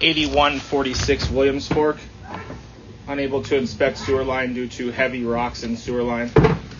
8146 Williams Fork. Unable to inspect sewer line due to heavy rocks in sewer line.